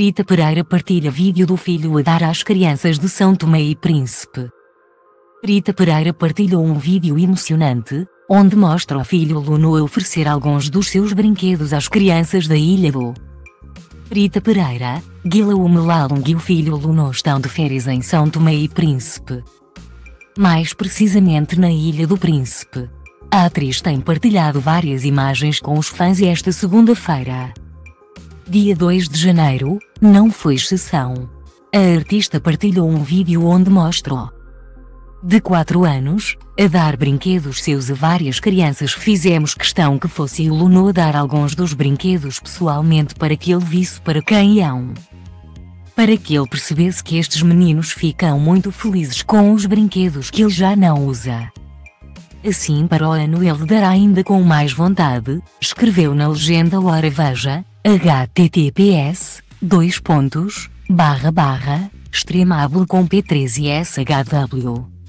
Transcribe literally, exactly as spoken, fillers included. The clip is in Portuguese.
Rita Pereira partilha vídeo do filho a dar às crianças de São Tomé e Príncipe. Rita Pereira partilhou um vídeo emocionante, onde mostra o filho Luno a oferecer alguns dos seus brinquedos às crianças da Ilha do Rita Pereira, Guilherme Melalong e o filho Luno estão de férias em São Tomé e Príncipe. Mais precisamente na Ilha do Príncipe. A atriz tem partilhado várias imagens com os fãs e esta segunda-feira, dia dois de janeiro, não foi exceção. A artista partilhou um vídeo onde mostra o de quatro anos, a dar brinquedos seus a várias crianças. Fizemos questão que fosse o Luno a dar alguns dos brinquedos pessoalmente para que ele visse para quem iam. Para que ele percebesse que estes meninos ficam muito felizes com os brinquedos que ele já não usa. Assim para o ano ele dará ainda com mais vontade, escreveu na legenda. Ora veja, https, dois pontos, barra barra, extremable com p três e shw.